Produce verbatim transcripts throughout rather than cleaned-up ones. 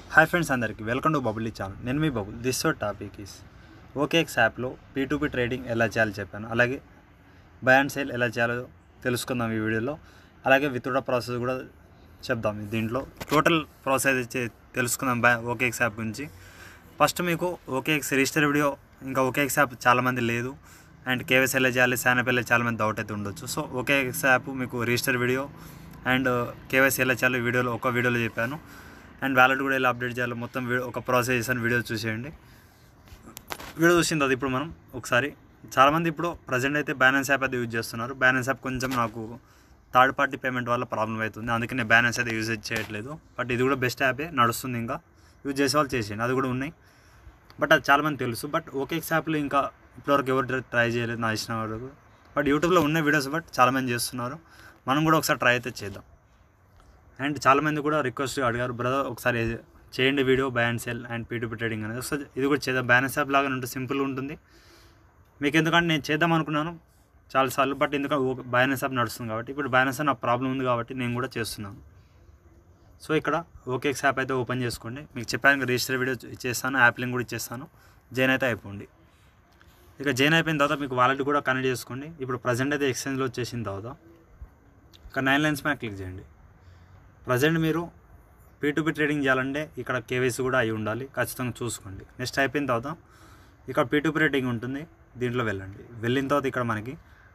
Hi friends, అందరికీ welcome to Bubble channel. నేను మీ Bubble. This so topic is OKX యాప్లో పీ టు పీ ట్రేడింగ్ ఎలా చేయాలో చెప్పాను. అలాగే బై అండ్ సేల్ ఎలా చేయాలో తెలుసుకుందాం ఈ వీడియోలో. అలాగే విత్డ్రా ప్రాసెస్ కూడా చెప్దాం. దీంట్లో టోటల్ ప్రాసెస్ తెలుసుకుందాం బై ఓకేఎక్స్ యాప్ గురించి. ఫస్ట్ మీకు ఓకేఎక్స్ రిజిస్టర్ వీడియో ఇంకా ఓకేఎక్స్ యాప్ చాలామంది లేదు, అండ్ కేవైసీ ఎలా చేయాలి, శానప్ ఎలా చాలామంది డౌట్ అయితే ఉండొచ్చు. సో ఓకేఎక్స్ యాప్ మీకు రిజిస్టర్ వీడియో అండ్ కేవైసీ ఎలా చేయాలో వీడియోలో ఒక వీడియోలో చెప్పాను. అండ్ వ్యాలెట్ కూడా ఎలా అప్డేట్ చేయాలో మొత్తం ఒక ప్రాసెస్ చేసాను. వీడియో చూసేయండి. వీడియో చూసింది అది ఇప్పుడు మనం ఒకసారి చాలామంది ఇప్పుడు ప్రజెంట్ అయితే బ్యాలెన్స్ యాప్ అయితే యూజ్ చేస్తున్నారు. బ్యాలెన్స్ యాప్ కొంచెం నాకు థర్డ్ పార్టీ పేమెంట్ వల్ల ప్రాబ్లం అవుతుంది, అందుకే నేను బ్యాలెన్స్ అయితే యూజ్ చేయట్లేదు. బట్ ఇది కూడా బెస్ట్ యాపే, నడుస్తుంది. ఇంకా యూజ్ చేసే వాళ్ళు చేసేయండి, అది కూడా ఉన్నాయి. బట్ అది చాలామంది తెలుసు. బట్ ఓకేఎక్స్ యాప్లో ఇంకా ఇప్పటివరకు ఎవరు ట్రై చేయలేదు నా ఇచ్చిన వరకు. బట్ యూట్యూబ్లో ఉన్న వీడియోస్ బట్ చాలామంది చేస్తున్నారు. మనం కూడా ఒకసారి ట్రై అయితే చేద్దాం. అండ్ చాలామంది కూడా రిక్వెస్ట్ అడిగారు, బ్రదర్ ఒకసారి చేయండి video buy and sell and P to P trading అనేది. సో ఇది కూడా చేద్దాం. బ్యాలెన్స్ యాప్ లాగా ఉంటుంది, సింపుల్గా ఉంటుంది మీకు. ఎందుకంటే నేను చేద్దాం అనుకున్నాను చాలాసార్లు, బట్ ఎందుకంటే బ్యాలెన్స్ యాప్ నడుస్తుంది కాబట్టి, ఇప్పుడు బ్యాలెన్స్ యాప్ నాకు ప్రాబ్లం ఉంది కాబట్టి నేను కూడా చేస్తున్నాను. సో ఇక్కడ ఓకేఎక్స్ యాప్ అయితే ఓపెన్ చేసుకోండి. మీకు చెప్పాను రిజిస్టర్ వీడియో ఇచ్చేస్తాను, యాప్ లింక్ కూడా ఇచ్చేస్తాను. జైన్ అయితే అయిపోండి. ఇక జైన్ అయిపోయిన తర్వాత మీకు వాలెట్ కూడా కనెక్ట్ చేసుకోండి. ఇప్పుడు ప్రజెంట్ అయితే ఎక్స్చేంజ్లో వచ్చేసిన తర్వాత ఇక నైన్ లైన్స్ పైన క్లిక్ చేయండి. ప్రజెంట్ మీరు పీ టు పీ ట్రేడింగ్ చేయాలంటే ఇక్కడ కేవైసీ కూడా అయి ఉండాలి, ఖచ్చితంగా చూసుకోండి. నెక్స్ట్ అయిపోయిన తర్వాత ఇక్కడ పీ టు పీ ట్రేడింగ్ ఉంటుంది, దీంట్లో వెళ్ళండి. వెళ్ళిన తర్వాత ఇక్కడ మనకి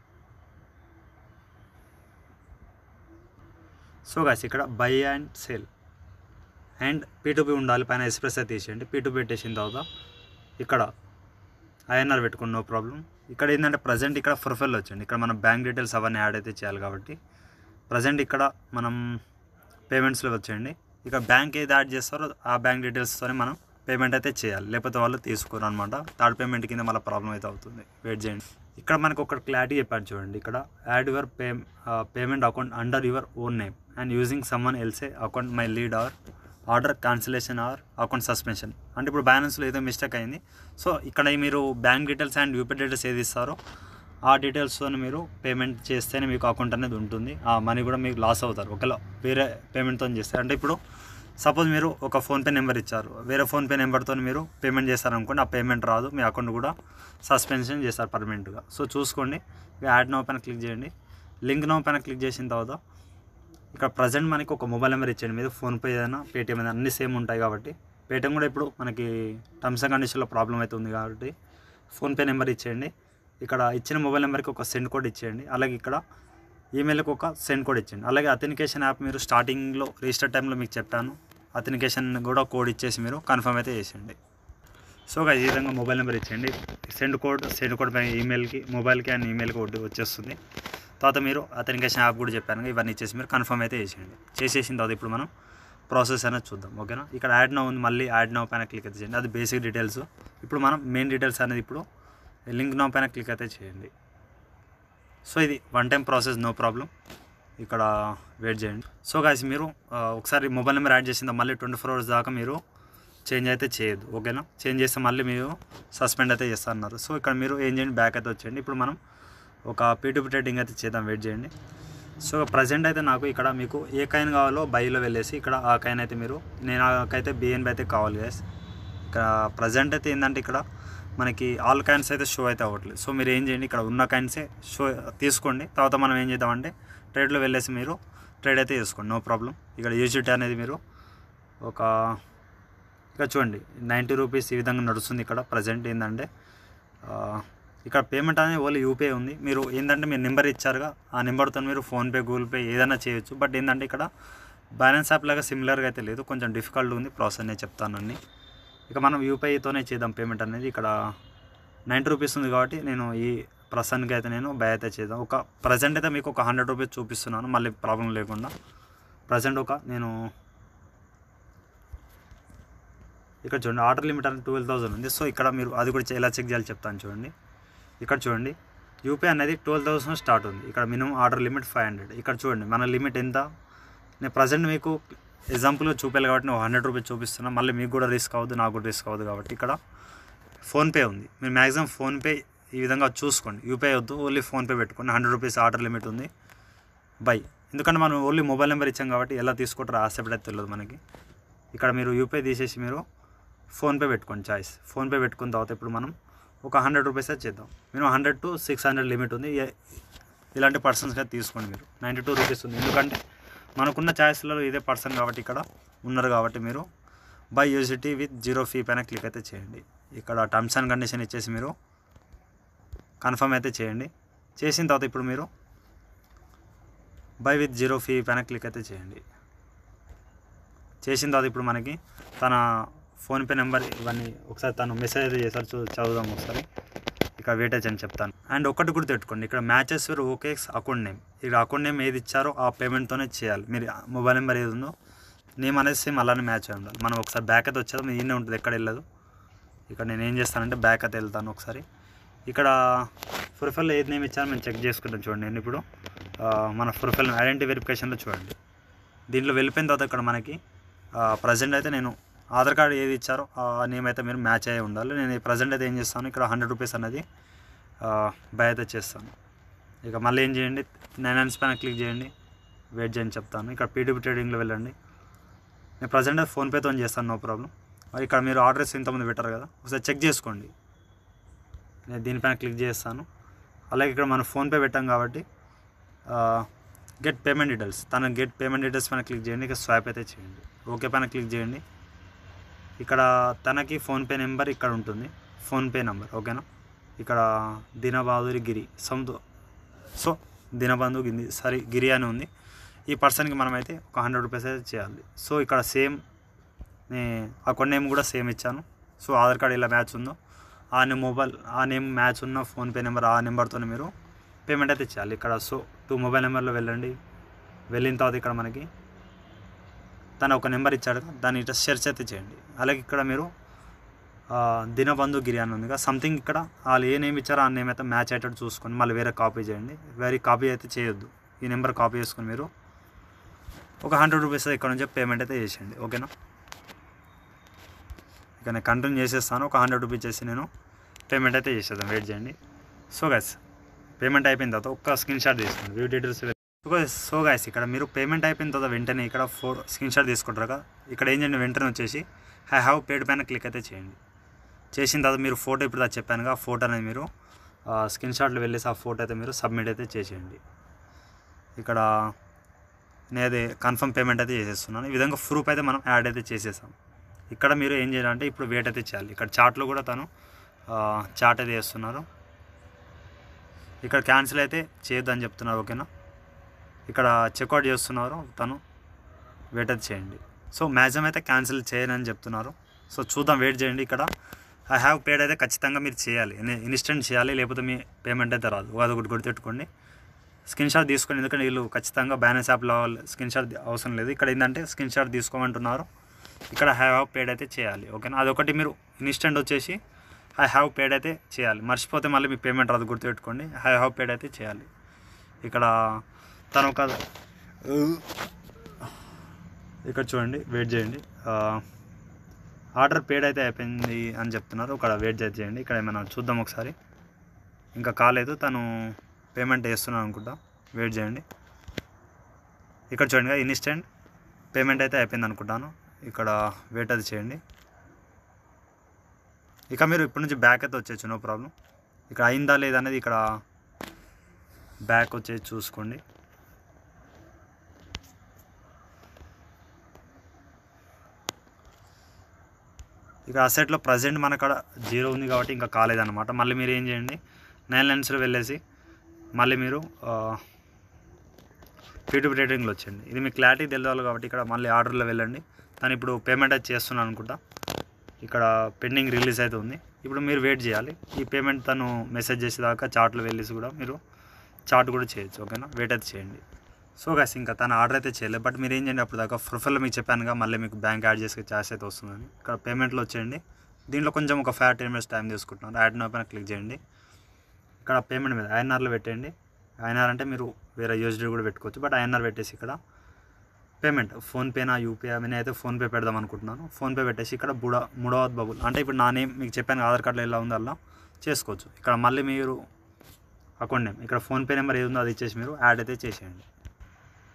సో గాయ్స్ ఇక్కడ buy and sale and P to P ఉండాలి. పైన ఎక్స్ప్రెస్ అయితే తీసేయండి. పీ టు పీ పెట్టేసిన తర్వాత ఇక్కడ ఐఎన్ఆర్ పెట్టుకోండి, నో ప్రాబ్లం. ఇక్కడ ఏంటంటే ప్రజెంట్ ఇక్కడ ప్రొఫైల్ వచ్చండి. ఇక్కడ మనం బ్యాంక్ డీటెయిల్స్ అవన్నీ యాడ్ అయితే చేయాలి కాబట్టి ప్రజెంట్ ఇక్కడ మనం పేమెంట్స్లో వచ్చేయండి. ఇక బ్యాంక్ ఏది యాడ్ చేస్తారో ఆ బ్యాంక్ డీటెయిల్స్తోనే మనం పేమెంట్ అయితే చేయాలి, లేకపోతే వాళ్ళు తీసుకోరు అనమాట. థర్డ్ పేమెంట్ కింద మళ్ళీ ప్రాబ్లం అయితే అవుతుంది. వెయిట్ చేయండి. ఇక్కడ మనకు ఒక క్లారిటీ చెప్పాడు చూడండి. ఇక్కడ add your pay payment account under your own name and using someone else account may lead or order cancellation or account suspension. అంటే ఇప్పుడు బ్యాలెన్స్లో ఏదో మిస్టేక్ అయింది. సో ఇక్కడ మీరు bank details and UP details ఏది ఇస్తారో ఆ డీటెయిల్స్తో మీరు పేమెంట్ చేస్తేనే మీకు అకౌంట్ అనేది ఉంటుంది. ఆ మనీ కూడా మీకు లాస్ అవుతారు ఒకవేళ వేరే పేమెంట్తో చేస్తారు. అంటే ఇప్పుడు సపోజ్ మీరు ఒక ఫోన్పే నెంబర్ ఇచ్చారు, వేరే ఫోన్పే నెంబర్తో మీరు పేమెంట్ చేస్తారనుకోండి, ఆ పేమెంట్ రాదు, మీ అకౌంట్ కూడా సస్పెన్షన్ చేస్తారు పర్మనెంట్గా. సో చూసుకోండి. యాడ్ నౌ పైన క్లిక్ చేయండి. లింక్ నౌ పైన క్లిక్ చేసిన తర్వాత ఇక్కడ ప్రజెంట్ మనకి ఒక మొబైల్ నెంబర్ ఇచ్చేయండి. మీద ఫోన్పే ఏదైనా పేటీఎం ఏదైనా అన్నీ సేమ్ ఉంటాయి కాబట్టి, పేటీఎం కూడా ఇప్పుడు మనకి టర్మ్స్ అండ్ కండిషన్లో ప్రాబ్లం అవుతుంది కాబట్టి ఫోన్పే నెంబర్ ఇచ్చేయండి. ఇక్కడ ఇచ్చిన మొబైల్ నెంబర్కి ఒక సెండ్ కోడ్ ఇచ్చేయండి. అలాగే ఇక్కడ ఈమెయిల్కి ఒక సెండ్ కోడ్ ఇచ్చేయండి. అలాగే అథెంటికేషన్ యాప్ మీరు స్టార్టింగ్లో రిజిస్టర్ టైంలో మీకు చెప్పాను, అథెంటికేషన్ కూడా కోడ్ ఇచ్చేసి మీరు కన్ఫర్మ్ అయితే చేసేయండి. సో ఈ విధంగా మొబైల్ నెంబర్ ఇచ్చేయండి. సెండ్ కోడ్ సెండ్ కోడ్ పైన ఈమెయిల్కి మొబైల్కి అండ్ ఈమెయిల్కి ఒకటి వచ్చేస్తుంది. తర్వాత మీరు అథెంటికేషన్ యాప్ కూడా చెప్పాను, ఇవన్నీ ఇచ్చేసి మీరు కన్ఫర్మ్ అయితే చేసేయండి. చేసేసిన తర్వాత ఇప్పుడు మనం ప్రాసెస్ అనేది చూద్దాం, ఓకేనా. ఇక్కడ యాడ్ నౌ ఉంది, మళ్ళీ యాడ్ నౌ పైన క్లిక్ అయితే చేయండి. అది బేసిక్ డీటెయిల్స్. ఇప్పుడు మనం మెయిన్ డీటెయిల్స్ అనేది ఇప్పుడు లింక్ నౌ పైన క్లిక్ అయితే చేయండి. సో ఇది one time process, no problem. ఇక్కడ వెయిట్ చేయండి. సో గాయ్స్ మీరు ఒకసారి మొబైల్ నెంబర్ యాడ్ చేసిందా మళ్ళీ ట్వంటీ ఫోర్ అవర్స్ దాకా మీరు చేంజ్ అయితే చేయొద్దు, ఓకేనా. చేంజ్ చేస్తే మళ్ళీ మీరు సస్పెండ్ అయితే చేస్తున్నారు. సో ఇక్కడ మీరు ఏం చేయండి, బ్యాక్ అయితే వచ్చేయండి. ఇప్పుడు మనం ఒక పీ టు పీ ట్రేడింగ్ అయితే చేద్దాం, వెయిట్ చేయండి. సో ప్రజెంట్ అయితే నాకు ఇక్కడ మీకు ఏ కాయిన్ కావాలో బైలో వెళ్ళేసి ఇక్కడ ఆ కాయిన్ అయితే మీరు, నేను నాకైతే బిఎన్బి అయితే కావాలి గాయ్స్. ఇక్కడ ప్రజెంట్ అయితే ఏంటంటే ఇక్కడ మనకి ఆల్ కాయిన్స్ అయితే షో అయితే అవ్వట్లేదు. సో మీరు ఏం చేయండి, ఇక్కడ ఉన్న కాయిన్సే షో తీసుకోండి. తర్వాత మనం ఏం చేద్దామంటే ట్రేడ్లో వెళ్ళేసి మీరు ట్రేడ్ అయితే చేసుకోండి, నో ప్రాబ్లం. ఇక్కడ యూజిటీ అనేది మీరు ఒక ఇక్కడ చూడండి నైంటీ రూపీస్ ఈ విధంగా నడుస్తుంది. ఇక్కడ ప్రజెంట్ ఏంటంటే ఇక్కడ పేమెంట్ అనేది ఓన్లీ యూపీఐ ఉంది. మీరు ఏంటంటే మీరు నెంబర్ ఇచ్చారుగా, ఆ నెంబర్తో మీరు ఫోన్పే గూగుల్ పే ఏదైనా చేయొచ్చు. బట్ ఏంటంటే ఇక్కడ బ్యాలెన్స్ యాప్ లాగా సిమిలర్గా అయితే లేదు, కొంచెం డిఫికల్ట్ ఉంది ప్రాసెస్ నేను చెప్తానండి. ఇక మనం యూపీఐతోనే చేద్దాం పేమెంట్ అనేది. ఇక్కడ నైంటీ రూపీస్ ఉంది కాబట్టి నేను ఈ ప్రస్తుతానికి అయితే నేను బై అయితే చేద్దాం. ఒక ప్రజెంట్ అయితే మీకు ఒక హండ్రెడ్ రూపీస్ చూపిస్తున్నాను, మళ్ళీ ప్రాబ్లం లేకుండా. ప్రజెంట్ ఒక నేను ఇక్కడ చూడండి ఆర్డర్ లిమిట్ అనేది ట్వెల్వ్ థౌసండ్ ఉంది. సో ఇక్కడ మీరు అది కూడా ఎలా చెక్ చేయాలి చెప్తాను చూడండి. ఇక్కడ చూడండి యూపీఐ అనేది ట్వెల్వ్ థౌసండ్ స్టార్ట్ ఉంది. ఇక్కడ minimum order limit five hundred. ఇక్కడ చూడండి మన లిమిట్ ఎంత. నేను ప్రజెంట్ మీకు ఎగ్జాంపుల్గా చూపించాలి కాబట్టి నేను హండ్రెడ్ రూపీస్ చూపిస్తున్నా. మళ్ళీ మీకు కూడా రిస్క్ అవ్వదు, నాకు కూడా రిస్క్ అవ్వదు కాబట్టి ఇక్కడ ఫోన్పే ఉంది. మీరు మ్యాక్సిమం ఫోన్పే ఈ విధంగా చూసుకోండి. యూపీఐ వద్దు, ఓన్లీ ఫోన్పే పెట్టుకోండి. హండ్రెడ్ రూపీస్ ఆర్డర్ లిమిట్ ఉంది, బై. ఎందుకంటే మనం ఓన్లీ మొబైల్ నెంబర్ ఇచ్చాం కాబట్టి ఎలా తీసుకుంటారో ఆ సెపరేట్ తెలియదు మనకి. ఇక్కడ మీరు యూపీఐ తీసేసి మీరు ఫోన్పే పెట్టుకోండి చాయిస్. ఫోన్పే పెట్టుకున్న తర్వాత ఇప్పుడు మనం ఒక హండ్రెడ్ రూపీస్ అయితే చేద్దాం. Minimum hundred to six hundred limit ఉంది. ఇలాంటి పర్సన్స్గా తీసుకోండి మీరు. నైంటీ టూ రూపీస్ ఉంది, ఎందుకంటే మనకున్న ఛాయిస్లలో ఇదే పర్సన్ కాబట్టి ఇక్కడ ఉన్నారు కాబట్టి మీరు buy USDT with zero fee పైన క్లిక్ అయితే చేయండి. ఇక్కడ టర్మ్స్ అండ్ కండిషన్ ఇచ్చేసి మీరు కన్ఫర్మ్ అయితే చేయండి. చేసిన తర్వాత ఇప్పుడు మీరు బై విత్ జీరో ఫీ పైన క్లిక్ అయితే చేయండి. చేసిన తర్వాత ఇప్పుడు మనకి తన ఫోన్పే నెంబర్ ఇవన్నీ ఒకసారి తను మెసేజ్ అయితే చేశారు, చూ చదువుదాం ఒకసారి. ఇక్కడ వెయిటేజ్ అని చెప్తాను. అండ్ ఒకటి కూడా పెట్టుకోండి, ఇక్కడ matches for OKX account name. ఇక్కడ అకౌంట్ నేమ్ ఏది ఇచ్చారో ఆ పేమెంట్తోనే చేయాలి. మీరు మొబైల్ నెంబర్ ఏది ఉందో నేమ్ అనేది సేమ్ అలానే మ్యాచ్ అయి ఉండాలి. మనం ఒకసారి బ్యాక్ అయితే వచ్చేది మీ ఈయనే ఉంటుంది, ఎక్కడ వెళ్ళదు. ఇక్కడ నేను ఏం చేస్తానంటే బ్యాక్ అయితే వెళ్తాను ఒకసారి. ఇక్కడ ప్రొఫైల్లో ఏది నేమ్ ఇచ్చారో మేము చెక్ చేసుకుంటాం. చూడండి, నేను ఇప్పుడు మన ప్రొఫైల్ ఐడెంటిటీ వెరిఫికేషన్లో చూడండి. దీంట్లో వెళ్ళిపోయిన తర్వాత ఇక్కడ మనకి ప్రజెంట్ అయితే నేను ఆధార్ కార్డు ఏది ఇచ్చారో ఆ నేమ్ అయితే మీరు మ్యాచ్ అయ్యి ఉండాలి. నేను ప్రజెంట్ అయితే ఏం చేస్తాను, ఇక్కడ హండ్రెడ్ రూపీస్ అనేది బై అయితే చేస్తాను. ఇక మళ్ళీ ఏం చేయండి, నైన్ హండ్రెడ్స్ పైన క్లిక్ చేయండి, వెయిట్ చేయని చెప్తాను. ఇక్కడ పీటీపీ ట్రేడింగ్లో వెళ్ళండి. నేను ప్రజెంట్ అయితే ఫోన్పేతో చేస్తాను, నో ప్రాబ్లం. ఇక్కడ మీరు ఆర్డర్స్ ఇంతమంది పెట్టారు కదా, ఒకసారి చెక్ చేసుకోండి. నేను దీనిపైన క్లిక్ చేస్తాను. అలాగే ఇక్కడ మనం ఫోన్పే పెట్టాం కాబట్టి గెట్ పేమెంట్ డీటెయిల్స్, తన గెట్ పేమెంట్ డీటెయిల్స్ పైన క్లిక్ చేయండి. ఇక స్వాప్ అయితే చేయండి, ఓకే పైన క్లిక్ చేయండి. ఇక్కడ తనకి ఫోన్పే నెంబర్ ఇక్కడ ఉంటుంది, ఫోన్పే నెంబర్ ఓకేనా. ఇక్కడ దినబహదూరి గిరి సమ్తో సో దినబంధు గిరి సారీ గిరి అని ఉంది. ఈ పర్సన్కి మనమైతే ఒక హండ్రెడ్ రూపీస్ అయితే చేయాలి. సో ఇక్కడ సేమ్ నే అకౌంట్ నేమ్ కూడా సేమ్ ఇచ్చాను. సో ఆధార్ కార్డు ఇలా మ్యాచ్ ఉందో ఆ నేమ్ మొబైల్ ఆ నేమ్ మ్యాచ్ ఉన్న ఫోన్పే నెంబర్ ఆ నెంబర్తో మీరు పేమెంట్ అయితే చేయాలి. ఇక్కడ సో టూ మొబైల్ నెంబర్లో వెళ్ళండి. వెళ్ళిన తర్వాత ఇక్కడ మనకి తను ఒక నెంబర్ ఇచ్చాడు, దాన్ని ఇట్లా సెర్చ్ అయితే చేయండి. అలాగే ఇక్కడ మీరు దినబంధు గిరి అని ఉంది కదా, సంథింగ్ ఇక్కడ వాళ్ళు ఏ నేమ్ ఇచ్చారో ఆ నేమ్ అయితే మ్యాచ్ అయ్యేటట్టు చూసుకొని మళ్ళీ వేరే కాపీ చేయండి. వేరే కాపీ అయితే చేయొద్దు. ఈ నెంబర్ కాపీ చేసుకొని మీరు ఒక హండ్రెడ్ రూపీస్ ఇక్కడ నుంచి పేమెంట్ అయితే చేసేయండి, ఓకేనా. ఇక నేను కంటిన్యూ చేసేస్తాను. ఒక హండ్రెడ్ రూపీస్ చేసి నేను పేమెంట్ అయితే చేసేద్దాం, వెయిట్ చేయండి. సో గైస్ పేమెంట్ అయిపోయిన తర్వాత ఒక్క స్క్రీన్ షాట్ తీసుకోండి, వ్యూ డీటెయిల్స్. సో గైస్ ఇక్కడ మీరు పేమెంట్ అయిపోయిన తర్వాత వెంటనే ఇక్కడ ఫోర్ స్క్రీన్ షాట్ తీసుకుంటారు కదా, ఇక్కడ ఏం చేయండి, వెంటనే వచ్చేసి ఐ హ్యావ్ పేడ్ పైన క్లిక్ అయితే చేయండి. చేసిన తర్వాత మీరు ఫోటో ఇప్పుడు అది చెప్పానుగా, ఆ ఫోటో అనేది మీరు స్క్రీన్ షాట్లో వెళ్ళేసి ఆ ఫోటో అయితే మీరు సబ్మిట్ అయితే చేసేయండి. ఇక్కడ నేను అదే కన్ఫర్మ్ పేమెంట్ అయితే చేసేస్తున్నాను. ఈ విధంగా ప్రూఫ్ అయితే మనం యాడ్ అయితే చేసేసాం. ఇక్కడ మీరు ఏం చేయాలంటే ఇప్పుడు వెయిట్ అయితే చేయాలి. ఇక్కడ చాట్లో కూడా తను చాట్ అయితే చేస్తున్నారు. ఇక్కడ క్యాన్సిల్ అయితే చేయొద్దని చెప్తున్నారు, ఓకేనా. ఇక్కడ చెక్అవుట్ చేస్తున్నారు, తను వెయిట్ అయితే చేయండి. సో మ్యాక్సిమం అయితే క్యాన్సిల్ చేయనని చెప్తున్నారు. సో చూద్దాం, వెయిట్ చేయండి. ఇక్కడ ఐ హ్యావ్ పేడ్ అయితే ఖచ్చితంగా మీరు చేయాలి, ఇన్స్టెంట్ చేయాలి, లేకపోతే మీ పేమెంట్ అయితే రాదు. అదొకటి గుర్తుపెట్టుకోండి. స్క్రీన్ షాట్ తీసుకోండి, ఎందుకంటే వీళ్ళు ఖచ్చితంగా బ్యాలెన్స్ యాప్లో స్క్రీన్ షాట్ అవసరం లేదు. ఇక్కడ ఏంటంటే స్క్రీన్ షాట్ తీసుకోమంటున్నారు. ఇక్కడ ఐ హ్యావ్ పేడ్ అయితే చేయాలి, ఓకేనా. అదొకటి మీరు ఇన్స్టెంట్ వచ్చేసి ఐ హ్యావ్ పేడ్ అయితే చేయాలి. మర్చిపోతే మళ్ళీ మీ పేమెంట్ రాదు, గుర్తుపెట్టుకోండి. ఐ హ్యావ్ పేడ్ అయితే చేయాలి. ఇక్కడ తను ఒక ఇక్కడ చూడండి, వెయిట్ చేయండి. ఆర్డర్ పేడ్ అయితే అయిపోయింది అని చెప్తున్నారు. ఇక్కడ వెయిట్ చేయండి. ఇక్కడ ఏమైనా చూద్దాం ఒకసారి. ఇంకా కాలేదు, తను పేమెంట్ చేస్తున్నాను అనుకుంటా, వెయిట్ చేయండి. ఇక్కడ చూడండి, ఇన్స్టెంట్ పేమెంట్ అయితే అయిపోయింది అనుకుంటాను. ఇక్కడ వెయిట్ అది చేయండి. ఇక మీరు ఇప్పటి నుంచి బ్యాక్ అయితే వచ్చేచ్చు, నో ప్రాబ్లం. ఇక్కడ అయిందా లేదా అనేది ఇక్కడ బ్యాక్ వచ్చేసి చూసుకోండి. ఇక అసెట్లో ప్రజెంట్ మన కాడ జీరో ఉంది కాబట్టి ఇంకా కాలేదన్నమాట. మళ్ళీ మీరు ఏం చేయండి, నైన్ లైన్స్లో వెళ్ళేసి మళ్ళీ మీరు పీటీపీ ట్రేడింగ్లో వచ్చేయండి. ఇది మీకు క్లారిటీ తెలియాలి కాబట్టి ఇక్కడ మళ్ళీ ఆర్డర్లో వెళ్ళండి. తను ఇప్పుడు పేమెంట్ అయితే చేస్తున్నాను అనుకుంటా. ఇక్కడ పెండింగ్ రిలీజ్ అయితే ఉంది. ఇప్పుడు మీరు వెయిట్ చేయాలి. ఈ పేమెంట్ తను మెసేజ్ చేసేదాకా చాట్లో వెళ్ళేసి కూడా మీరు చాట్ కూడా చేయొచ్చు, ఓకేనా. వెయిట్ అయితే చేయండి. సో గైస్ ఇంకా తను ఆర్డర్ అయితే చేయలేదు, బట్ మీరు ఏం చేయండి, అప్పుడు దాకా ప్రొఫైల్లో మీకు చెప్పానుగా మళ్ళీ మీకు బ్యాంక్ యాడ్ చేసే ఛార్జ్ అయితే వస్తుందని. ఇక్కడ పేమెంట్లో వచ్చేయండి. దీంట్లో కొంచెం ఒక ఫైవ్ టెన్ మినిట్స్ టైం తీసుకుంటున్నారు. యాడ్ నౌ పైన క్లిక్ చేయండి. ఇక్కడ పేమెంట్ మీద ఐఎన్ఆర్లో పెట్టండి. ఐఎన్ఆర్ అంటే మీరు వేరే యూఎస్డీ కూడా పెట్టుకోవచ్చు, బట్ ఐఎన్ఆర్ పెట్టేసి ఇక్కడ పేమెంట్ ఫోన్పేనా యూపీఐ నేను అయితే ఫోన్పే పెడదాం అనుకుంటున్నాను. ఫోన్పే పెట్టేసి ఇక్కడ బుడా ముడావత్ బబుల్ అంటే ఇప్పుడు నా నేమ్ మీకు చెప్పాను ఆధార్ కార్డులో ఎలా ఉందో అలా చేసుకోవచ్చు. ఇక్కడ మళ్ళీ మీరు అకౌంట్ నేమ్ ఇక్కడ ఫోన్పే నెంబర్ ఏది ఉందో అది ఇచ్చేసి మీరు యాడ్ అయితే చేసేయండి.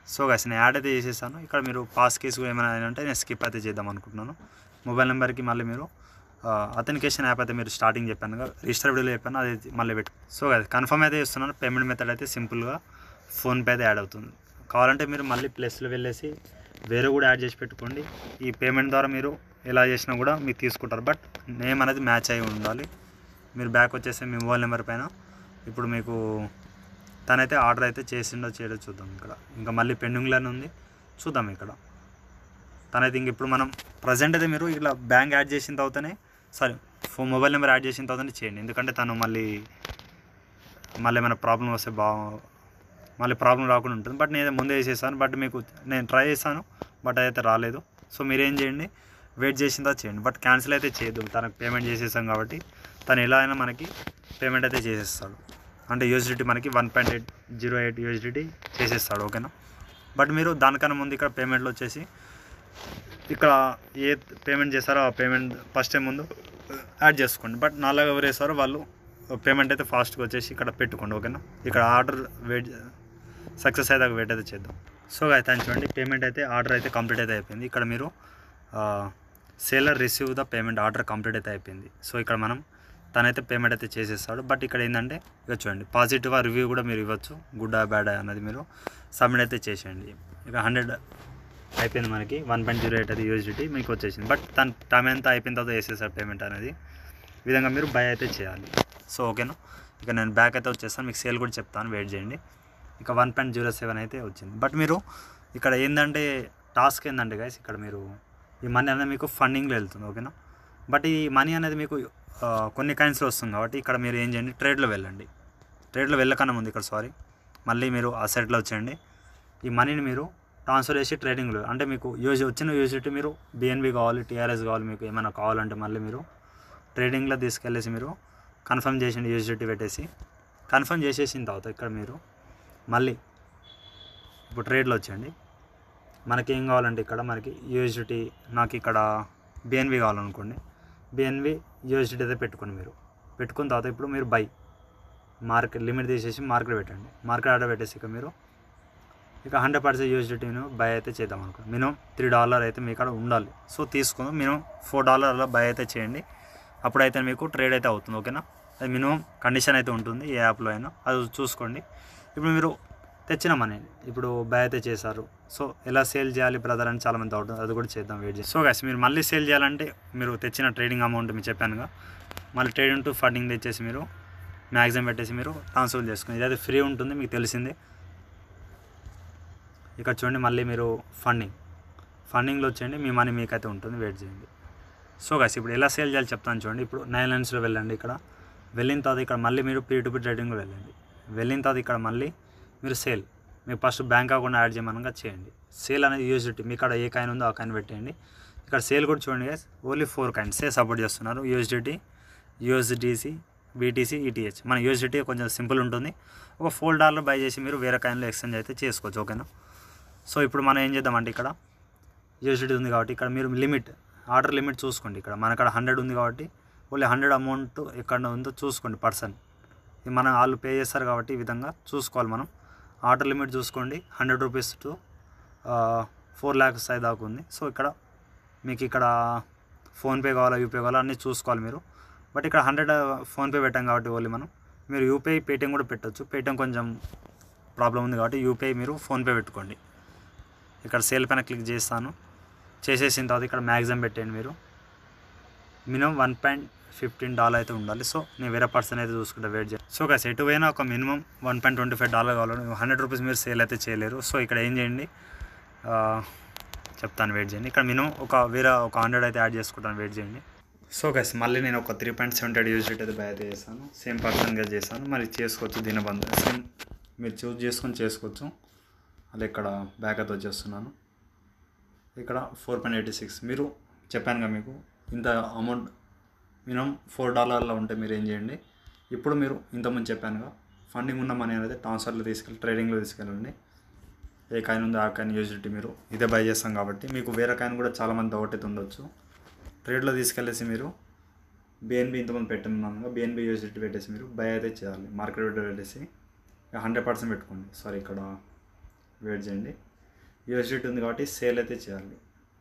సో గైస్ నేను యాడ్ అయితే చేసేసాను. ఇక్కడ మీరు పాస్ కేసు ఏమైనా అంటే నేను స్కిప్ అయితే చేద్దాం అనుకుంటున్నాను. మొబైల్ నెంబర్కి మళ్ళీ మీరు అథెంటికేషన్ యాప్ అయితే మీరు స్టార్టింగ్ చెప్పాను కదా, రిజిస్టర్ వీడియోలో చెప్పాను, అది మళ్ళీ పెట్టు. సో గైస్ కన్ఫర్మ్ అయితే చేస్తున్నాను. పేమెంట్ మెథడ్ అయితే సింపుల్గా ఫోన్పే అయితే యాడ్ అవుతుంది. కావాలంటే మీరు మళ్ళీ ప్లస్లో వెళ్ళేసి వేరే కూడా యాడ్ చేసి పెట్టుకోండి. ఈ పేమెంట్ ద్వారా మీరు ఎలా చేసినా కూడా మీరు తీసుకుంటారు. బట్ నేమ్ అనేది మ్యాచ్ అయి ఉండాలి. మీరు బ్యాక్ వచ్చేసి మీ మొబైల్ నెంబర్ పైన ఇప్పుడు మీకు తనైతే ఆర్డర్ అయితే చేసిండో చేయడో చూద్దాం. ఇక్కడ ఇంకా మళ్ళీ పెండింగ్లోనే ఉంది, చూద్దాం. ఇక్కడ తనైతే ఇంక ఇప్పుడు మనం ప్రజెంట్ అయితే మీరు ఇలా బ్యాంక్ యాడ్ చేసిన తర్వాతనే sorry phone mobile number add చేసిన తర్వాతనే చేయండి. ఎందుకంటే తను మళ్ళీ మళ్ళీ ఏమైనా ప్రాబ్లం వస్తే బా మళ్ళీ ప్రాబ్లం రాకుండా ఉంటుంది. బట్ నేను ముందే చేసేసాను. బట్ మీకు నేను ట్రై చేశాను, బట్ అదైతే రాలేదు. సో మీరేం చేయండి, వెయిట్ చేసిన తర్వాత చేయండి. బట్ క్యాన్సిల్ అయితే చేయొద్దు. తనకు పేమెంట్ చేసేసాం కాబట్టి తను ఎలా అయినా మనకి పేమెంట్ అయితే చేసేస్తాడు. అంటే యూఎస్డిటీ మనకి one point eight zero eight USDT చేసేస్తాడు. ఓకేనా. బట్ మీరు దానికన్నా ముందు ఇక్కడ పేమెంట్లో వచ్చేసి ఇక్కడ ఏ పేమెంట్ చేస్తారో ఆ పేమెంట్ ఫస్ట్ టైం ముందు యాడ్ చేసుకోండి. బట్ నాలుగు ఎవరు వేస్తారో వాళ్ళు పేమెంట్ అయితే ఫాస్ట్గా వచ్చేసి ఇక్కడ పెట్టుకోండి. ఓకేనా. ఇక్కడ ఆర్డర్ వెయిట్ సక్సెస్ అయితే వెయిట్ అయితే చేద్దాం. సో అయితే చూడండి పేమెంట్ అయితే ఆర్డర్ అయితే కంప్లీట్ అయితే అయిపోయింది. ఇక్కడ మీరు seller receive the payment order complete అయితే అయిపోయింది. సో ఇక్కడ మనం తనైతే పేమెంట్ అయితే చేసేస్తాడు. బట్ ఇక్కడ ఏంటంటే ఇక చూడండి పాజిటివ్ రివ్యూ కూడా మీరు ఇవ్వచ్చు, గుడ్ ఆ బ్యాడ్ అనేది మీరు సబ్మిట్ అయితే చేసేయండి. ఇక హండ్రెడ్ అయిపోయింది మనకి వన్ పాయింట్ జీరో ఎయిట్ అది యూఎస్డిటీ మీకు వచ్చేసింది. బట్ తన టైం ఎంత అయిపోయిన తర్వాత వేసేసారు పేమెంట్ అనేది. ఈ విధంగా మీరు బై అయితే చేయాలి. సో ఓకేనా. ఇక నేను బ్యాక్ అయితే వచ్చేస్తాను, మీకు సేల్ కూడా చెప్తాను, వెయిట్ చేయండి. ఇక వన్ పాయింట్ జీరో సెవెన్ అయితే వచ్చింది. బట్ మీరు ఇక్కడ ఏంటంటే టాస్క్ ఏంటంటే గైస్, ఇక్కడ మీరు ఈ మనీ అనేది మీకు ఫండింగ్లో వెళ్తుంది. ఓకేనా. బట్ ఈ మనీ అనేది మీకు కొన్ని కైన్స్లో వస్తుంది కాబట్టి ఇక్కడ మీరు ఏం చేయండి, ట్రేడ్లో వెళ్ళండి. ట్రేడ్లో వెళ్ళకన్నా ముందు ఇక్కడ సారీ మళ్ళీ మీరు ఆ సైట్లో వచ్చేయండి. ఈ మనీని మీరు ట్రాన్స్ఫర్ చేసి ట్రేడింగ్లో అంటే మీకు యూజ్ వచ్చిన యూజిటీ మీరు బిఎన్బి కావాలి, టీఆర్ఎస్ కావాలి, మీకు ఏమైనా కావాలంటే మళ్ళీ మీరు ట్రేడింగ్లో తీసుకెళ్ళేసి మీరు కన్ఫర్మ్ చేసిండి యూజిటీ పెట్టేసి కన్ఫర్మ్ చేసేసిన తర్వాత ఇక్కడ మీరు మళ్ళీ ఇప్పుడు ట్రేడ్లో వచ్చేయండి. మనకి ఏం కావాలంటే ఇక్కడ మనకి యూఎస్డిటీ నాకు ఇక్కడ బిఎన్బి కావాలనుకోండి, బిఎన్బి యూఎస్డిటీ అయితే పెట్టుకోండి. మీరు పెట్టుకున్న తర్వాత ఇప్పుడు మీరు బై మార్కెట్ లిమిట్ తీసేసి మార్కెట్ పెట్టండి. మార్కెట్ ఆర్డర్ పెట్టేసి ఇక మీరు ఇక హండ్రెడ్ పర్సెంట్ యూఎస్డిటీను బై అయితే చేద్దాం అనుకోండి. మినిమం త్రీ డాలర్ అయితే మీ కాడ ఉండాలి. సో తీసుకుందాం, మినిమం ఫోర్ డాలర్ల బై అయితే చేయండి. అప్పుడైతే మీకు ట్రేడ్ అయితే అవుతుంది. ఓకేనా. అది మినిమం కండిషన్ అయితే ఉంటుంది ఏ యాప్లో అయినా, అది చూసుకోండి. ఇప్పుడు మీరు తెచ్చిన మనీ ఇప్పుడు బై అయితే చేశారు. సో ఎలా సేల్ చేయాలి బ్రదర్ అని చాలామంది డౌట్, అది కూడా చేద్దాం, వెయిట్ చేసి. సో గైస్ మీరు మళ్ళీ సేల్ చేయాలంటే మీరు తెచ్చిన ట్రేడింగ్ అమౌంట్ మీకు చెప్పానుగా, మళ్ళీ ట్రేడింగ్ టు ఫండింగ్ తెచ్చేసి మీరు మ్యాక్సిమం పెట్టేసి మీరు ట్రాన్స్ఫర్ చేసుకుని ఇదైతే ఫ్రీ ఉంటుంది, మీకు తెలిసిందే. ఇక్కడ చూడండి మళ్ళీ మీరు ఫండింగ్ ఫండింగ్లో వచ్చేయండి, మీ మనీ మీకైతే ఉంటుంది, వెయిట్ చేయండి. సో గైస్ ఇప్పుడు ఎలా సేల్ చేయాలి చెప్తాను చూడండి. ఇప్పుడు నైన్ లైన్స్లో వెళ్ళండి. ఇక్కడ వెళ్ళిన తర్వాత ఇక్కడ మళ్ళీ మీరు పీ టు పీ ట్రేడింగ్లో వెళ్ళండి. వెళ్ళిన తర్వాత ఇక్కడ మళ్ళీ మీరు సేల్ మీకు ఫస్ట్ బ్యాంక్ అకౌంట్ యాడ్ చేయమనగా చేయండి. సేల్ అనేది యూఎస్డిటీ మీ కాడ ఏ కాయిన్ ఉందో ఆ కాయిన్ పెట్టేయండి. ఇక్కడ సేల్ కూడా చూడండి గైస్, ఓన్లీ ఫోర్ కాయిన్సే సపోర్ట్ చేస్తున్నారు. USDT, USDC, BTC, ETH. మన యూఎస్డిటీ కొంచెం సింపుల్ ఉంటుంది. ఒక ఫోర్ డాలర్ బై చేసి మీరు వేరే కాయిన్లో ఎక్స్చేంజ్ అయితే చేసుకోవచ్చు. ఓకేనా. సో ఇప్పుడు మనం ఏం చేద్దామంటే ఇక్కడ యూఎస్డిటీ ఉంది కాబట్టి ఇక్కడ మీరు లిమిట్ ఆర్డర్ లిమిట్ చూసుకోండి. ఇక్కడ మన అక్కడ హండ్రెడ్ ఉంది కాబట్టి ఓన్లీ హండ్రెడ్ అమౌంట్ ఎక్కడ ఉందో చూసుకోండి పర్సన్. మనం వాళ్ళు పే చేస్తారు కాబట్టి ఈ విధంగా చూసుకోవాలి. మనం ఆర్డర్ లిమిట్ చూసుకోండి, hundred rupees to four lakhs అయి దాకా ఉంది. సో ఇక్కడ మీకు ఇక్కడ ఫోన్పే కావాలా యూపీఐ కావాలా అన్నీ చూసుకోవాలి మీరు. బట్ ఇక్కడ హండ్రెడ్ ఫోన్పే పెట్టాం కాబట్టి ఓన్లీ మనం మీరు యూపీఐ పేటిఎం కూడా పెట్టవచ్చు. పేటిఎం కొంచెం ప్రాబ్లం ఉంది కాబట్టి యూపీఐ మీరు ఫోన్పే పెట్టుకోండి. ఇక్కడ సేల్ పైన క్లిక్ చేస్తాను, చేసేసిన తర్వాత ఇక్కడ మ్యాక్సిమం పెట్టండి. మీరు minimum one point fifteen dollar అయితే ఉండాలి. సో నేను వేరే పర్సన్ అయితే చూసుకుంటా, వెయిట్ చేయండి. సో గైస్ ఎటు పోయినా ఒక minimum one point twenty five dollar కావాలి. హండ్రెడ్ రూపీస్ మీరు సేల్ అయితే చేయలేరు. సో ఇక్కడ ఏం చేయండి చెప్తాను, వెయిట్ చేయండి. ఇక్కడ మినిమం ఒక వేరే ఒక హండ్రెడ్ అయితే యాడ్ చేసుకుంటాను, వెయిట్ చేయండి. సో గైస్ మళ్ళీ నేను ఒక three point seventy eight use అయితే బై అయితే చేస్తాను. సేమ్ పర్సన్గా చేస్తాను, మరి చేసుకోవచ్చు దీనిబంధ సేమ్ మీరు చూస్ చేసుకొని చేసుకోవచ్చు. అలా ఇక్కడ బ్యాక్ అయితే వచ్చేస్తున్నాను. ఇక్కడ ఫోర్ పాయింట్ ఎయిటీ సిక్స్ మీరు చెప్పానుగా మీకు ఇంత అమౌంట్ మినిమం ఫోర్ డాలర్లో ఉంటే మీరు ఏం చేయండి, ఇప్పుడు మీరు ఇంతకుముందు చెప్పానుగా ఫండింగ్ ఉన్న మనీ అనేది ట్రాన్స్ఫర్లో తీసుకెళ్ళి ట్రేడింగ్లో తీసుకెళ్ళండి. ఏ కాయిన్ ఉందో ఆ కాయిన్ యూజిటీ మీరు ఇదే బై చేస్తాం కాబట్టి మీకు వేరే కాయిన్ కూడా చాలామంది డౌట్ అయితే ఉండొచ్చు. ట్రేడ్లో తీసుకెళ్ళేసి మీరు బిఎన్బి ఇంతమంది పెట్టున్నాను, బిఎన్బి యూజిటీ పెట్టేసి మీరు బై అయితే చేయాలి. మార్కెట్ పెట్టేసి హండ్రెడ్ పర్సెంట్ పెట్టుకోండి. సారీ ఇక్కడ వెయిట్ చేయండి. యూఎస్డిటీ ఉంది కాబట్టి సేల్ అయితే చేయాలి.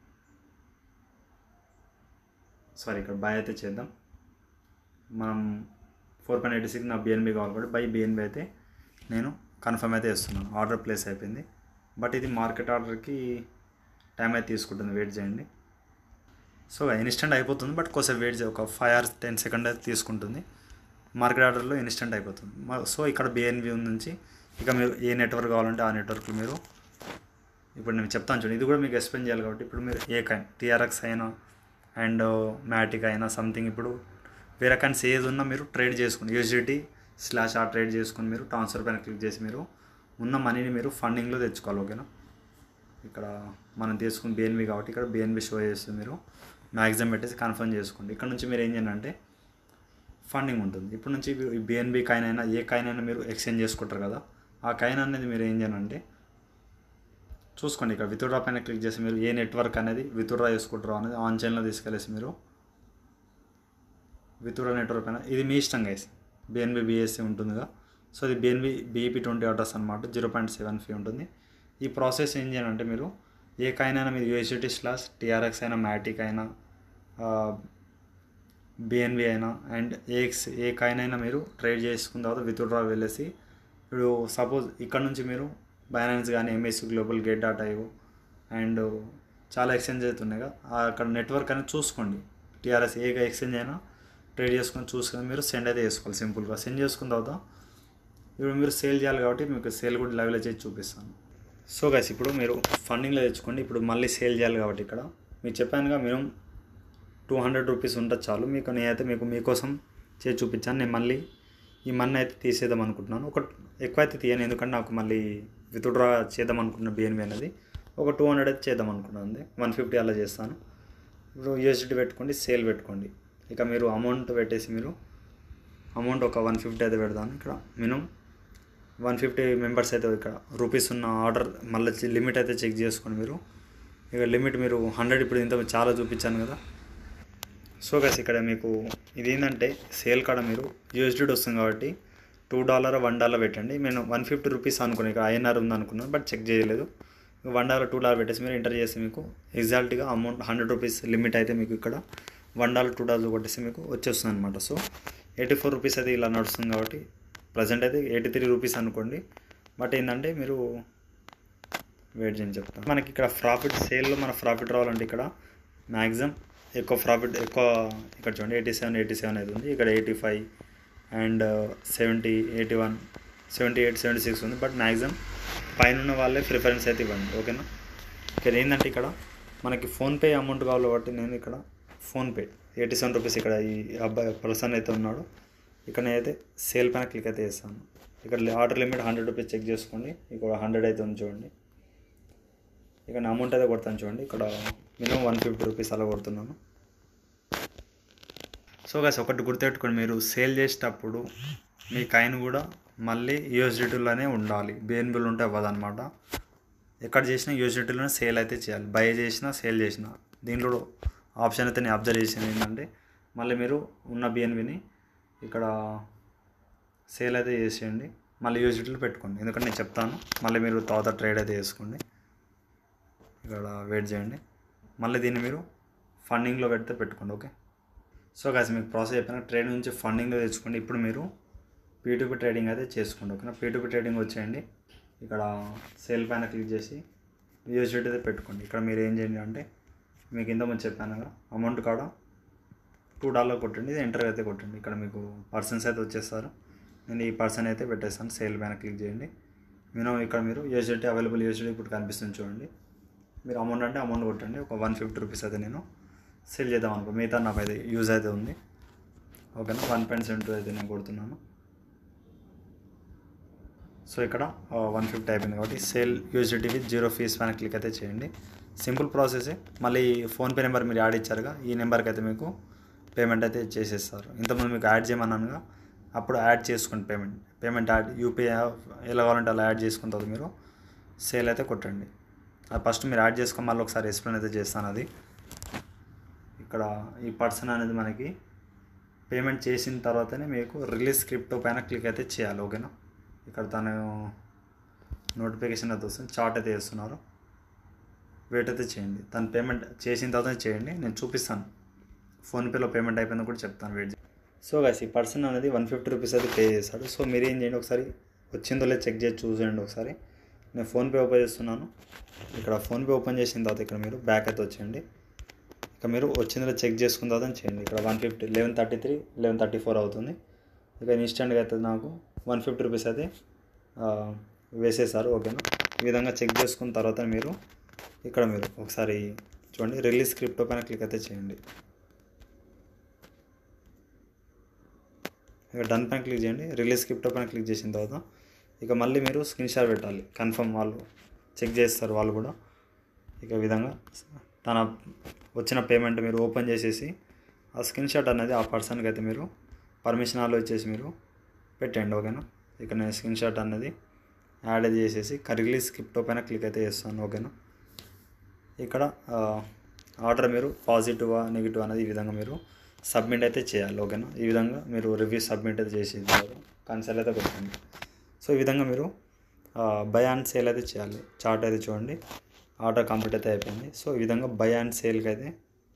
సారీ ఇక్కడ బై అయితే చేద్దాం. మనం ఫోర్ పాయింట్ ఎయిటీ సిక్స్ నా బిఎన్బి కావాలి కాబట్టి బై బిఎన్బి అయితే నేను కన్ఫర్మ్ అయితే చేస్తున్నాను. ఆర్డర్ ప్లేస్ అయిపోయింది. బట్ ఇది మార్కెట్ ఆర్డర్కి టైం అయితే తీసుకుంటుంది, వెయిట్ చేయండి. సో ఇన్స్టెంట్ అయిపోతుంది, బట్ కొంచెం వెయిట్ చేయ ఒక ఫైవ్ అవర్స్ టెన్ సెకండ్ అయితే తీసుకుంటుంది. మార్కెట్ ఆర్డర్లో ఇన్స్టెంట్ అయిపోతుంది. సో ఇక్కడ బిఎన్బి నుంచి ఇక మీరు ఏ నెట్వర్క్ కావాలంటే ఆ నెట్వర్క్ మీరు ఇప్పుడు నేను చెప్తాను చూడండి. ఇది కూడా మీకు ఎక్స్ప్లెయిన్ చేయాలి కాబట్టి ఇప్పుడు మీరు ఏ కైన్ టీఆర్ఎక్స్ అయినా అండ్ మ్యాటిక్ అయినా సంథింగ్ ఇప్పుడు వేరే కైన్స్ ఏది ఉన్నా మీరు ట్రేడ్ చేసుకుని యూఎస్డిటీ స్లాష్ ఆ ట్రేడ్ చేసుకుని మీరు ట్రాన్స్ఫర్ పైన క్లిక్ చేసి మీరు ఉన్న మనీని మీరు ఫండింగ్లో తెచ్చుకోవాలి. ఓకేనా, ఇక్కడ మనం తీసుకుని బిఎన్బి కాబట్టి ఇక్కడ బిఎన్బి షో చేస్తుంది. మీరు మ్యాక్సిమం పెట్టేసి కన్ఫర్మ్ చేసుకోండి. ఇక్కడ నుంచి మీరు ఏం చేయండి అంటే ఫండింగ్ ఉంటుంది. ఇప్పుడు నుంచి బిఎన్బి కాయిన్ అయినా ఏ కాయిన్ అయినా మీరు ఎక్స్చేంజ్ చేసుకుంటారు కదా, ఆ కాయిన్ అనేది మీరు ఏం చేయాలంటే చూసుకోండి. ఇక్కడ విత్డ్రా పైన క్లిక్ చేసి మీరు ఏ నెట్వర్క్ అనేది విత్డ్రా చేసుకుంటారో అనేది ఆన్ చైన్లో తీసుకెళ్ళేసి మీరు విత్డ్రా నెట్వర్క్ పైన ఇది మీ ఇష్టం గైస్. బిఎన్బి బిఎస్సి ఉంటుందిగా, సో ఇది బిఎన్బి బీఈపీ ట్వంటీ అడ్రస్ అనమాట. జీరో పాయింట్ సెవెన్ ఫీ ఉంటుంది. ఈ ప్రాసెస్ ఏం చేయాలంటే మీరు ఏ కాయిన్ అయినా మీరు యూఎస్డిటీ స్లాష్ టీఆర్ఎక్స్ అయినా మ్యాటిక్ అయినా బిఎన్బి అయినా అండ్ ఏఎక్స్ ఏ కాయిన్ అయినా మీరు ట్రేడ్ చేసుకున్న తర్వాత విత్డ్రా వెళ్ళేసి ఇప్పుడు సపోజ్ ఇక్కడ నుంచి మీరు బైనాన్స్ కానీ MS global gate dot IO and చాలా ఎక్స్చేంజ్ అవుతున్నాయి కదా, అక్కడ నెట్వర్క్ అనేది చూసుకోండి. టీఆర్ఎస్ ఏ ఎక్స్చేంజ్ అయినా ట్రేడ్ చేసుకొని చూసుకొని మీరు సెండ్ అయితే చేసుకోవాలి. సింపుల్గా సెండ్ చేసుకున్న తర్వాత ఇప్పుడు మీరు సేల్ చేయాలి కాబట్టి మీకు సేల్ కూడా లైవ్లో చేసి చూపిస్తాను. సో గైస్ ఇప్పుడు మీరు ఫండింగ్లో తెచ్చుకోండి. ఇప్పుడు మళ్ళీ సేల్ చేయాలి కాబట్టి ఇక్కడ మీకు చెప్పానుగా మినిమం టూ హండ్రెడ్ రూపీస్ ఉంటుంది చాలు. మీకు నేనైతే మీకు మీకోసం చేసి చూపించాను. నేను మళ్ళీ ఈ మనీ అయితే తీసేద్దాం అనుకుంటున్నాను. ఒక ఎక్కువ అయితే తీయను, ఎందుకంటే నాకు మళ్ళీ విత్డ్రా చేద్దాం అనుకుంటున్న బిఎన్బి అనేది ఒక టూ హండ్రెడ్ అయితే చేద్దాం అనుకుంటున్నాను. వన్ ఫిఫ్టీ అలా చేస్తాను. ఇప్పుడు యూఎస్డిటీ పెట్టుకోండి, సేల్ పెట్టుకోండి. ఇక మీరు అమౌంట్ పెట్టేసి మీరు అమౌంట్ ఒక వన్ ఫిఫ్టీ అయితే పెడతాను. ఇక్కడ మినిమం వన్ ఫిఫ్టీ మెంబర్స్ అయితే ఇక్కడ రూపీస్ ఉన్న ఆర్డర్ మళ్ళీ లిమిట్ అయితే చెక్ చేసుకోండి మీరు. ఇక లిమిట్ మీరు హండ్రెడ్ ఇప్పుడు ఇంత చాలా చూపించాను కదా. సో గైస్ ఇక్కడ మీకు ఇది ఏంటంటే సేల్ కాడ మీరు యూఎస్డిటీ వస్తుంది కాబట్టి టూ డాలర్ వన్ డాలర్ పెట్టండి. నేను వన్ ఫిఫ్టీ రూపీస్ అనుకున్నాను, ఇక్కడ ఐఎన్ఆర్ ఉంది అనుకున్నాను, బట్ చెక్ చేయలేదు. వన్ డాలర్ టూ డాలర్ పెట్టేసి మీరు ఎంటర్ చేస్తే మీకు ఎగ్జాక్ట్గా అమౌంట్ హండ్రెడ్ రూపీస్ లిమిట్ అయితే మీకు ఇక్కడ వన్ డాలర్ టూ డాలర్ కొట్టేసి మీకు వచ్చేస్తుంది అనమాట. సో ఎయిటీ ఫోర్ రూపీస్ అయితే ఇలా నడుస్తుంది కాబట్టి ప్రజెంట్ అయితే ఎయిటీ త్రీ రూపీస్ అనుకోండి. బట్ ఏంటంటే మీరు వెయిట్ చేయని చెప్తాను. మనకి ఇక్కడ ప్రాఫిట్ సేల్లో మన ప్రాఫిట్ రావాలంటే ఇక్కడ మ్యాక్సిమం ఎక్కువ ప్రాఫిట్ ఎక్కువ ఇక్కడ చూడండి ఎయిటీ సెవెన్ ఎయిటీ సెవెన్ అయితే ఉంది. ఇక్కడ eighty five and seventy eighty one seventy eight seventy six ఉంది. బట్ మ్యాక్సిమం పైన ఉన్న వాళ్ళే ప్రిఫరెన్స్ అయితే ఇవ్వండి. ఓకేనా, ఇక్కడ ఏంటంటే ఇక్కడ మనకి ఫోన్పే అమౌంట్ కావాలి కాబట్టి నేను ఇక్కడ ఫోన్పే ఎయిటీ సెవెన్ రూపీస్ ఇక్కడ ఈ అబ్బాయి పర్సన్ అయితే ఉన్నాడు. ఇక్కడ నేనైతే సేల్ పైన క్లిక్ అయితే చేస్తాను. ఇక్కడ order limit hundred rupees check చేసుకోండి. ఇక్కడ హండ్రెడ్ అయితే ఉంది చూడండి. ఇక్కడ నా అమౌంట్ అయితే కొడతాను చూడండి. ఇక్కడ మినిమం వన్ ఫిఫ్టీ రూపీస్ అలా కొడుతున్నాను. సో గైస్ ఒకటి గుర్తుపెట్టుకోండి, మీరు సేల్ చేసేటప్పుడు మీ కాయిన్ కూడా మళ్ళీ యూఎస్డిటీలోనే ఉండాలి. బిఎన్బిలో ఉంటే అవ్వదన్నమాట. ఎక్కడ చేసినా యూఎస్డిటీలోనే సేల్ అయితే చేయాలి. బై చేసినా సేల్ చేసినా దీంట్లో ఆప్షన్ అయితే నేను అబ్జర్వ్ చేసింది ఏంటంటే మళ్ళీ మీరు ఉన్న బిఎన్బిని ఇక్కడ సేల్ అయితే చేసేయండి, మళ్ళీ యూఎస్డిటీలో పెట్టుకోండి. ఎందుకంటే నేను చెప్తాను, మళ్ళీ మీరు తర్వాత ట్రేడ్ అయితే చేసుకోండి. ఇక్కడ వెయిట్ చేయండి, మళ్ళీ దీన్ని మీరు ఫండింగ్లో పెడితే పెట్టుకోండి. ఓకే, సో గాయ్స్ మీకు ప్రాసెస్ చెప్పిన ట్రేడ్ నుంచి ఫండింగ్లో తెచ్చుకోండి. ఇప్పుడు మీరు పీటూపీ ట్రేడింగ్ అయితే చేసుకోండి. ఓకేనా, పీటూపీ ట్రేడింగ్ వచ్చేయండి. ఇక్కడ సేల్ పైన క్లిక్ చేసి యూఎస్డిటీ అయితే పెట్టుకోండి. ఇక్కడ మీరు ఏం చేయండి అంటే మీకు ఇంతకుముందు చెప్పాను కదా, అమౌంట్ కాడ టూ డాలర్ కొట్టండి, ఇది ఎంటర్ అయితే కొట్టండి. ఇక్కడ మీకు పర్సన్స్ అయితే వచ్చేస్తారు. నేను ఈ పర్సన్ అయితే పెట్టేస్తాను. సేల్ పైన క్లిక్ చేయండి. మినిమం ఇక్కడ మీరు యూఎస్డిటీ అవైలబుల్ యూఎస్డిటీ ఇప్పుడు కనిపిస్తుంది చూడండి. మీరు అమౌంట్ అంటే అమౌంట్ కొట్టండి. ఒక వన్ ఫిఫ్టీ రూపీస్ అయితే నేను సేల్ చేద్దాం అనుకో, మిగతా నాకు అయితే యూజ్ అయితే ఉంది. ఓకేనా, వన్ పాయింట్ సెవెన్ టూ అయితే నేను కొడుతున్నాను. సో ఇక్కడ వన్ ఫిఫ్టీ అయిపోయింది కాబట్టి sale USDT with zero fees పైన క్లిక్ అయితే చేయండి. సింపుల్ ప్రాసెసే. మళ్ళీ ఫోన్పే నెంబర్ మీరు యాడ్ ఇచ్చారుగా, ఈ నెంబర్కి అయితే మీకు పేమెంట్ అయితే చేసేస్తారు. ఇంతకుముందు మీకు యాడ్ చేయమన్నానుగా, అప్పుడు యాడ్ చేసుకోండి. పేమెంట్ పేమెంట్ యాడ్ యూపీఐ ఎలా కావాలంటే అలా యాడ్ చేసుకున్న తర్వాత మీరు సేల్ అయితే కొట్టండి. అది ఫస్ట్ మీరు యాడ్ చేసుకొని మళ్ళీ ఒకసారి ఎక్స్ప్లెయిన్ అయితే చేస్తాను. అది ఇక్కడ ఈ పర్సన్ అనేది మనకి పేమెంట్ చేసిన తర్వాతనే మీకు రిలీజ్ క్రిప్టో పైన క్లిక్ అయితే చేయాలి. ఓకేనా, ఇక్కడ తను నోటిఫికేషన్ అయితే వస్తుంది, చార్ట్ అయితే చేస్తున్నారు. వెయిట్ అయితే చేయండి. తను పేమెంట్ చేసిన తర్వాత చేయండి, నేను చూపిస్తాను. ఫోన్పేలో పేమెంట్ అయిపోయిందో కూడా చెప్తాను, వెయిట్. సో గైస్ ఈ పర్సన్ అనేది వన్ ఫిఫ్టీ రూపీస్ అయితే పే చేశాడు. సో మీరు ఏం చేయండి, ఒకసారి వచ్చిందో లేదు చెక్ చేసి చూసేయండి ఒకసారి. నేను ఫోన్పే ఓపెన్ చేస్తున్నాను. ఇక్కడ ఫోన్పే ఓపెన్ చేసిన తర్వాత ఇక్కడ మీరు బ్యాక్ అయితే వచ్చేయండి. ఇక మీరు వచ్చిందో చెక్ చేసుకున్న తర్వాత చేయండి. ఇక్కడ one fifty eleven thirty three eleven thirty four అవుతుంది. ఇక ఇన్స్టెంట్గా అయితే నాకు వన్ ఫిఫ్టీ రూపీస్ అయితే వేసేసారు. ఓకేనా, ఈ విధంగా చెక్ చేసుకున్న తర్వాత మీరు ఇక్కడ మీరు ఒకసారి చూడండి, రిలీజ్ క్రిప్టో పైన క్లిక్ అయితే చేయండి. ఇక డన్ పైన క్లిక్ చేయండి. రిలీజ్ క్రిప్టో పైన క్లిక్ చేసిన తర్వాత ఇక మళ్ళీ మీరు స్క్రీన్ షాట్ పెట్టాలి. కన్ఫర్మ్ వాళ్ళు చెక్ చేస్తారు వాళ్ళు కూడా. ఇక విధంగా తన వచ్చిన పేమెంట్ మీరు ఓపెన్ చేసేసి ఆ స్క్రీన్ షాట్ అనేది ఆ పర్సన్కి అయితే మీరు పర్మిషన్ ఆలో ఇచ్చేసి మీరు పెట్టండి. ఓకేనా, ఇక నేను స్క్రీన్ షాట్ అనేది యాడ్ అది చేసేసి రిలీజ్ క్రిప్టో పైన క్లిక్ అయితే చేస్తాను. ఓకేనా, ఇక్కడ ఆర్డర్ మీరు పాజిటివా నెగిటివ్ అనేది ఈ విధంగా మీరు సబ్మిట్ అయితే చేయాలి. ఓకేనా, ఈ విధంగా మీరు రివ్యూ సబ్మిట్ అయితే చేసి కన్సల్ అయితే పెట్టండి. సో ఈ విధంగా మీరు బై అండ్ సేల్ అయితే చేయాలి. చార్ట్ అయితే చూడండి, ఆర్డర్ కంప్లీట్ అయితే అయిపోయింది. సో ఈ విధంగా బై అండ్ సేల్కి అయితే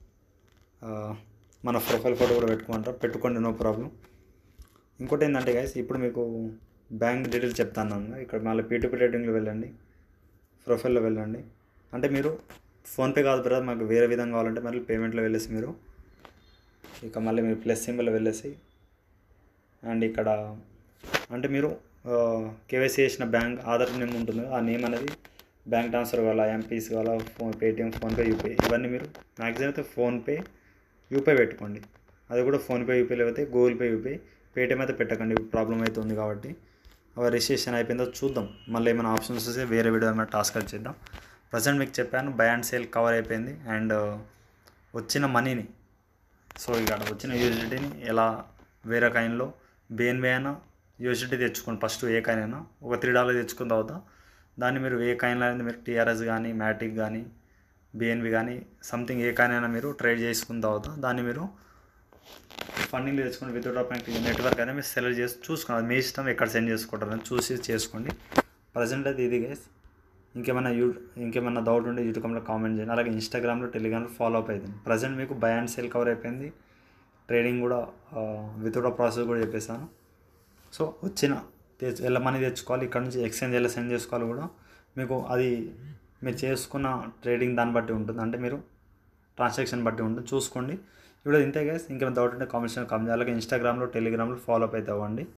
మన ప్రొఫైల్ ఫోటో కూడా పెట్టుకుంటారు, పెట్టుకోండి, నో ప్రాబ్లం. ఇంకోటి ఏంటంటే గైస్, ఇప్పుడు మీకు బ్యాంక్ డీటెయిల్స్ చెప్తాను. ఇక్కడ మళ్ళీ పీటీపీ రేటింగ్లో వెళ్ళండి, ప్రొఫైల్లో వెళ్ళండి. అంటే మీరు ఫోన్పే కాదు బ్రదర్, మాకు వేరే విధంగా కావాలంటే మళ్ళీ పేమెంట్లో వెళ్ళేసి మీరు ఇక మళ్ళీ మీరు ప్లస్ సింబల్ వెళ్ళేసి అండ్ ఇక్కడ అంటే మీరు కేవైసీ చేసిన బ్యాంక్ ఆధార్ నేమ్ ఉంటుంది, ఆ నేమ్ అనేది బ్యాంక్ ట్రాన్స్ఫర్ కావాలా, ఎంపీస్ కావాలా, ఫోన్ పేటిఎం, ఫోన్పే, యూపీఐ, ఇవన్నీ మీరు మ్యాక్సిమం అయితే ఫోన్పే యూపీఐ పెట్టుకోండి. అది కూడా ఫోన్పే యూపీఐ లేకపోతే గూగుల్ పే యూపీఐ, పేటిఎం అయితే పెట్టకండి, ప్రాబ్లం అయితే ఉంది కాబట్టి. అవి రిజిస్ట్రేషన్ అయిపోయిందో చూద్దాం, మళ్ళీ ఏమైనా ఆప్షన్స్ వస్తే వేరే వీడియో ఏమైనా టాస్క్ చేద్దాం. ప్రజెంట్ మీకు చెప్పాను బై అండ్ సేల్ కవర్ అయిపోయింది. అండ్ వచ్చిన మనీని, సో ఇక్కడ వచ్చిన యూఎస్డిటీని ఎలా వేరే కాయిన్లో బిఎన్బి అయినా యూఎస్డిటీ తెచ్చుకోండి. ఫస్ట్ ఏ కాయిన్ అయినా ఒక త్రీ డాలర్ తెచ్చుకున్న తర్వాత దాన్ని మీరు ఏ కాయిన్లో అయినా మీరు టీఆర్ఎస్ కానీ మ్యాటిక్ కానీ బిఎన్బి కానీ సంథింగ్ ఏ కాయిన్ అయినా మీరు ట్రేడ్ చేసుకున్న తర్వాత దాన్ని మీరు ఫండింగ్ తెచ్చుకోండి. విత్ డ్రాప్ నెట్వర్క్ అయితే మీరు సెలెక్ట్ చేసి చూసుకోండి, మీ ఇష్టం ఎక్కడ సెండ్ చేసుకుంటారని చూసి చేసుకోండి. ప్రజెంట్ అయితే ఇది గైస్. ఇంకేమైనా యూ ఇంకేమైనా డౌట్ ఉంటే యూట్యూబ్లో కామెంట్ చేయండి. అలాగే ఇన్స్టాగ్రామ్లో టెలిగ్రామ్లో ఫాలో అప్ అవుతుంది. ప్రజెంట్ మీకు బై అండ్ సేల్ కవర్ అయిపోయింది, ట్రేడింగ్ కూడా విత్ డ్రా ప్రాసెస్ కూడా చెప్పేసాను. సో వచ్చిన ఎలా మనీ తెచ్చుకోవాలి, ఇక్కడ నుంచి ఎక్స్చేంజ్ ఎలా సెండ్ చేసుకోవాలి కూడా మీకు అది మీరు చేసుకున్న ట్రేడింగ్ దాన్ని బట్టి ఉంటుంది, అంటే మీరు ట్రాన్సాక్షన్ బట్టి ఉంటుంది, చూసుకోండి. ఇప్పుడు ఇంతే గైస్. ఇంకేమైనా డౌట్ ఉంటే కామెంట్స్ కామెంట్ అలాగే ఇన్స్టాగ్రామ్లో టెలిగ్రామ్లో ఫాలో అప్ అయితే అవ్వండి.